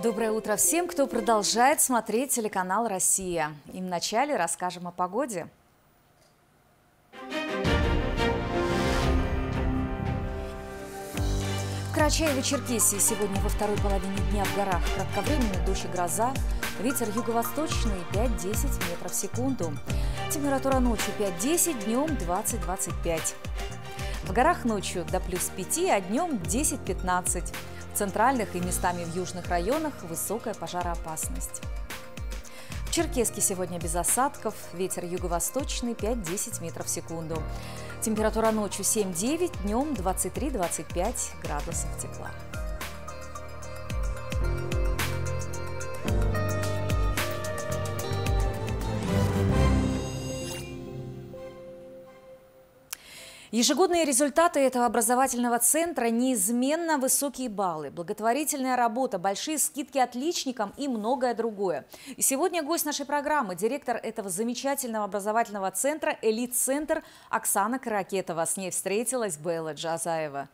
Доброе утро всем, кто продолжает смотреть телеканал «Россия». И вначале расскажем о погоде. В Карачаево-Черкесии сегодня во второй половине дня в горах кратковременный дождь и гроза. Ветер юго-восточный 5-10 метров в секунду. Температура ночью 5-10, днем 20-25. В горах ночью до +5, а днем 10-15. В центральных и местами в южных районах высокая пожароопасность. В Черкесске сегодня без осадков. Ветер юго-восточный 5-10 метров в секунду. Температура ночью 7-9, днем 23-25 градусов тепла. Ежегодные результаты этого образовательного центра – неизменно высокие баллы, благотворительная работа, большие скидки отличникам и многое другое. И сегодня гость нашей программы – директор этого замечательного образовательного центра «Элит-центр» Оксана Каракетова. С ней встретилась Белла Джазаева.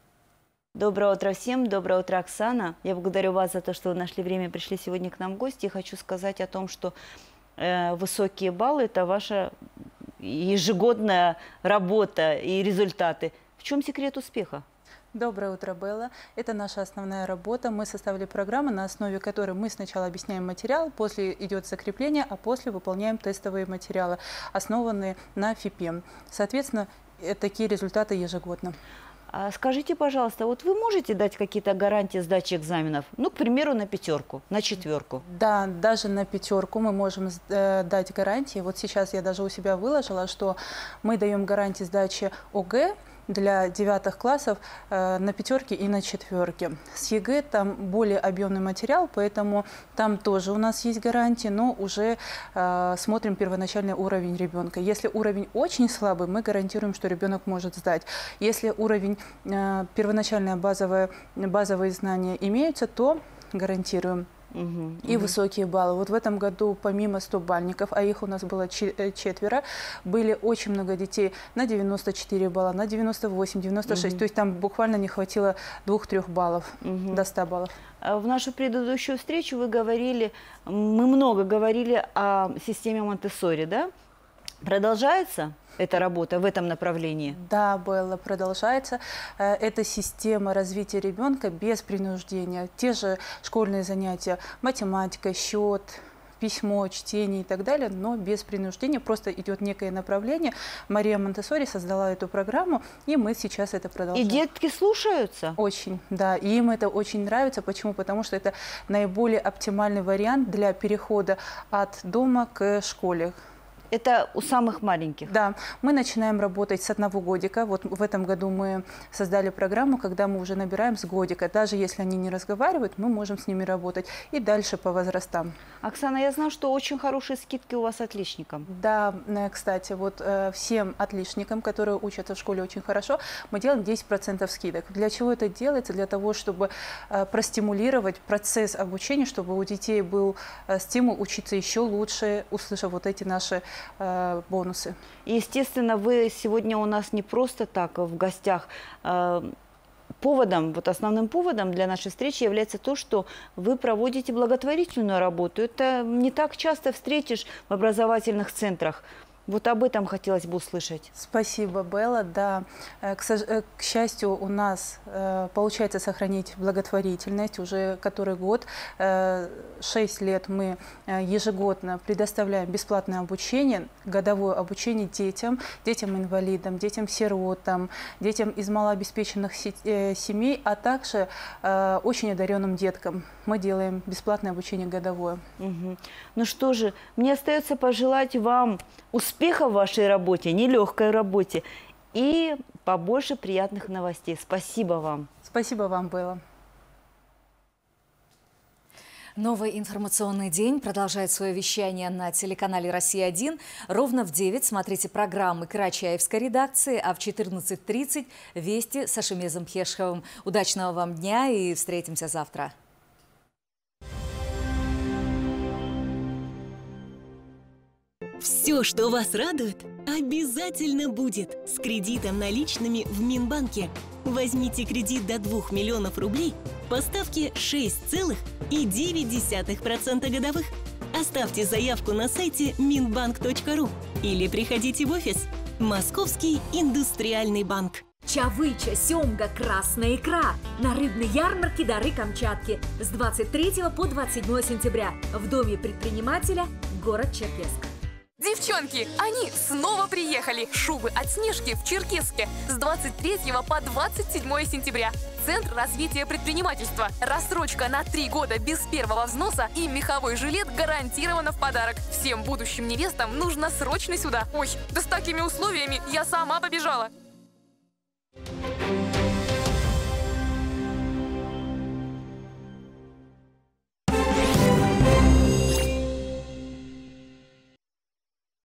Доброе утро всем, доброе утро, Оксана. Я благодарю вас за то, что вы нашли время и пришли сегодня к нам в гости. И хочу сказать о том, что высокие баллы – это ваша ежегодная работа и результаты. В чем секрет успеха? Доброе утро, Белла. Это наша основная работа. Мы составили программу, на основе которой мы сначала объясняем материал, после идет закрепление, а после выполняем тестовые материалы, основанные на ФИПЕ. Соответственно, такие результаты ежегодно. Скажите, пожалуйста, вот вы можете дать какие-то гарантии сдачи экзаменов? Ну, к примеру, на 5, на 4. Да, даже на 5 мы можем дать гарантии. Вот сейчас я даже у себя выложила, что мы даем гарантии сдачи ОГЭ для 9 классов на 5 и на 4. С ЕГЭ там более объемный материал, поэтому там тоже у нас есть гарантии, но уже смотрим первоначальный уровень ребенка. Если уровень очень слабый, мы гарантируем, что ребенок может сдать. Если уровень первоначальное базовые знания имеются, то гарантируем. И высокие баллы. Вот в этом году помимо 100-бальников, а их у нас было 4, были очень много детей на 94 балла, на 98, 96. То есть там буквально не хватило 2-3 баллов до 100 баллов. В нашу предыдущую встречу вы говорили, мы много говорили о системе Монтессори, да? Продолжается эта работа в этом направлении? Да, Белла, продолжается. Это система развития ребенка без принуждения. Те же школьные занятия, математика, счет, письмо, чтение и так далее, но без принуждения. Просто идет некое направление. Мария Монтессори создала эту программу, и мы сейчас это продолжаем. И детки слушаются? Очень, да. И им это очень нравится. Почему? Потому что это наиболее оптимальный вариант для перехода от дома к школе. Это у самых маленьких? Да, мы начинаем работать с 1 годика. Вот в этом году мы создали программу, когда мы уже набираем с годика. Даже если они не разговаривают, мы можем с ними работать. И дальше по возрастам. Оксана, я знаю, что очень хорошие скидки у вас отличникам. Да, кстати, вот всем отличникам, которые учатся в школе очень хорошо, мы делаем 10% скидок. Для чего это делается? Для того, чтобы простимулировать процесс обучения, чтобы у детей был стимул учиться еще лучше, услышав вот эти наши бонусы. Естественно, вы сегодня у нас не просто так в гостях. Поводом, вот основным поводом для нашей встречи является то, что вы проводите благотворительную работу. Это не так часто встретишь в образовательных центрах. Вот об этом хотелось бы услышать. Спасибо, Белла. Да, к счастью, у нас получается сохранить благотворительность уже который год. 6 лет мы ежегодно предоставляем бесплатное обучение, годовое обучение детям-инвалидам, детям-сиротам, детям из малообеспеченных семей, а также очень одаренным деткам. Мы делаем бесплатное обучение годовое. Ну что же, мне остается пожелать вам успеха в вашей работе, нелегкой работе и побольше приятных новостей. Спасибо вам. Спасибо вам, Белла. Новый информационный день продолжает свое вещание на телеканале «Россия-1». Ровно в 9 смотрите программы Карачаевской редакции, а в 14:30 «Вести» с Ашемезом Хешховым. Удачного вам дня и встретимся завтра. Все, что вас радует, обязательно будет с кредитом наличными в Минбанке. Возьмите кредит до 2 миллионов рублей по ставке 6,9% годовых. Оставьте заявку на сайте minbank.ru или приходите в офис. Московский индустриальный банк. Чавыча, семга, красная икра. На рыбной ярмарке «Дары Камчатки» с 23 по 27 сентября в Доме предпринимателя, город Черкесск. Девчонки, они снова приехали! Шубы от Снежки в Черкесске с 23 по 27 сентября. Центр развития предпринимательства. Рассрочка на 3 года без первого взноса и меховой жилет гарантированно в подарок. Всем будущим невестам нужно срочно сюда. Ой, да с такими условиями я сама побежала.